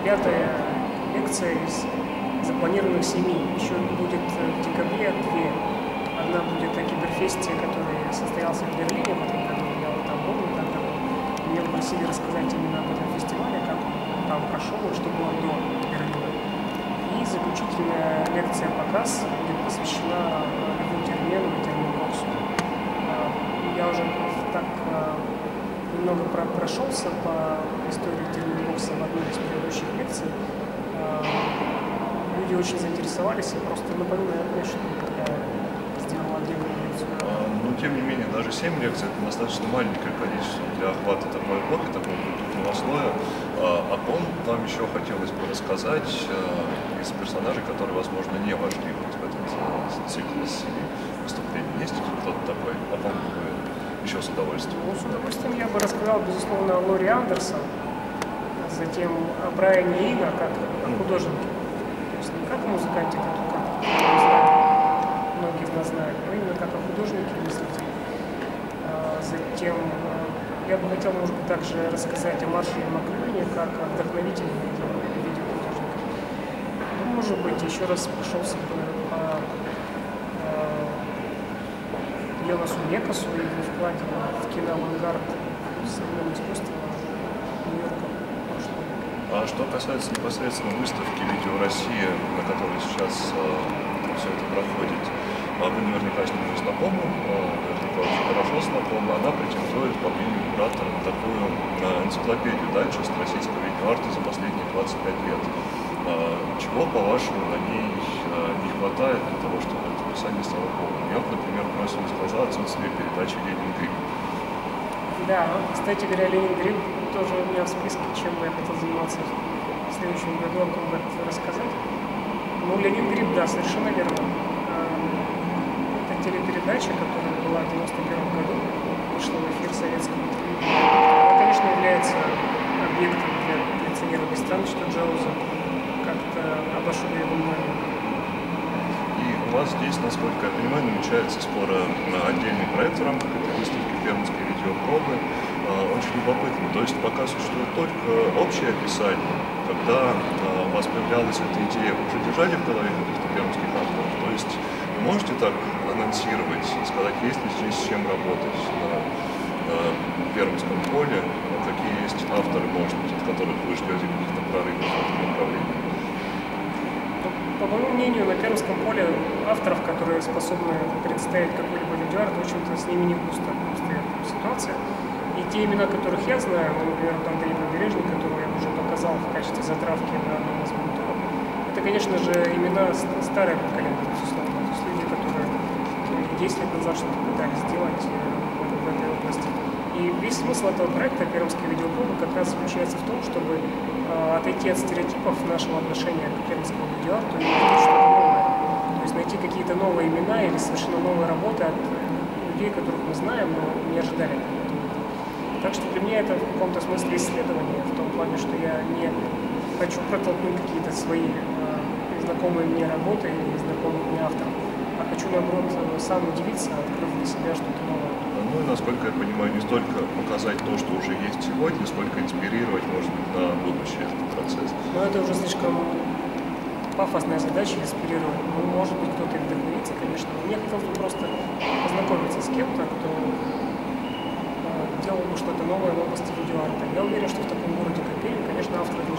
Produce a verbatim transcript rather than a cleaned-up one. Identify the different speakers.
Speaker 1: пятая лекция из запланированных семи. Еще будет в декабре две. Одна будет о киберфесте, который состоялся в Берлине в этом году. Я вот там был, там, там меня попросили рассказать именно об этом фестивале, как он там прошел и что было до Берлина. И заключительная лекция показ будет посвящена Льву Термену и терминбоксу. Я уже так немного прошелся по истории терминбокса в одной из предыдущих лекций. Люди очень заинтересовались, и просто напоминаю, что я сделал отдельную лекцию.
Speaker 2: Но тем не менее, даже семь лекций — это достаточно маленькое количество для охвата такой эпохи, такого культурного слоя. О ком вам еще хотелось бы рассказать из персонажей, которые, возможно, не вошли в этот цикл выступлений? Есть кто-то такой, о ком вы еще с удовольствием?
Speaker 1: Ну, с удовольствием я бы рассказал, безусловно, о Лори Андерсон, затем о Брайане Ино, как о художнике. То есть не как о музыканте, как, как многие из нас знают, но именно как о художнике и мыслителе. Затем я бы хотел, может быть, также рассказать о Маршале Маклюне, как о вдохновителе видеохудожника. Ну, может быть, еще раз прошелся бы по Йонасу Мекасу и его вкладе в киноавангард современного искусства Нью-Йорка прошлого века.
Speaker 2: А что касается непосредственно выставки «Видео Россия», на которой сейчас э, все это проходит, вы наверняка с ним знакомы, наверняка очень хорошо знакомы. Она претендует по мнению куратора на такую энциклопедию дайджест российского видеоарта за последние двадцать пять лет. Чего, по-вашему, на ней не хватает для того, чтобы это описание стало полным? Я, например, бросил из глаза отсутствие передачи «Ленин Грипп».
Speaker 1: Да, кстати говоря, «Ленин Грипп» тоже у меня в списке, чем бы я хотел заниматься в следующем году, о ком бы рассказать. Ну, «Ленин Грипп», да, совершенно верно. Это телепередача, которая была в девяносто первом году, вышла в эфир советского телевидения. Она, конечно, является объектом для коллекционирования стран, что Джауза как-то обошел его внимание.
Speaker 2: И у вас здесь, насколько я понимаю, намечается скоро отдельный проект в рамках этой выставки «Пермские видеопробы». Очень любопытно. То есть пока существует только общее описание, когда у вас появлялась эта идея, вы уже держали в голове каких-то пермских авторов? То есть вы можете так анонсировать, сказать, есть ли здесь с чем работать на, на пермском поле, какие есть авторы, может быть, от которых вы ждете каких-то прорывов в этом направлении?
Speaker 1: По моему мнению, на пермском поле авторов, которые способны представить какой-либо видеоарт, в общем-то, с ними не густо стоит ситуация. И те имена, которых я знаю, ну, например, Андрей Побережный, которого я уже показал в качестве затравки на одном из мониторов, это, конечно же, имена старое поколение, безусловно. То есть люди, которые десять лет назад что-то пытались сделать в этой области. И весь смысл этого проекта «Пермские видеопробы» как раз заключается в том, чтобы э, отойти от стереотипов нашего отношения к пермскому видеоарту и найти что-то новое. То есть найти какие-то новые имена или совершенно новые работы от людей, которых мы знаем, но не ожидали. Так что для меня это в каком-то смысле исследование, в том плане, что я не хочу протолкнуть какие-то свои э, знакомые мне работы или знакомых мне авторов, а хочу, наоборот, сам удивиться, открыв для себя что-то новое.
Speaker 2: Ну и, насколько я понимаю, не столько показать то, что уже есть сегодня, сколько инспирировать, может быть, на будущее этот процесс.
Speaker 1: Но это уже слишком пафосная задача — инспирировать. Ну, может быть, кто-то и вдохновится, конечно. Мне хотелось бы просто познакомиться с кем-то, кто делал бы что-то новое в области видеоарта. Я уверен, что в таком городе, как Пермь, конечно, авторы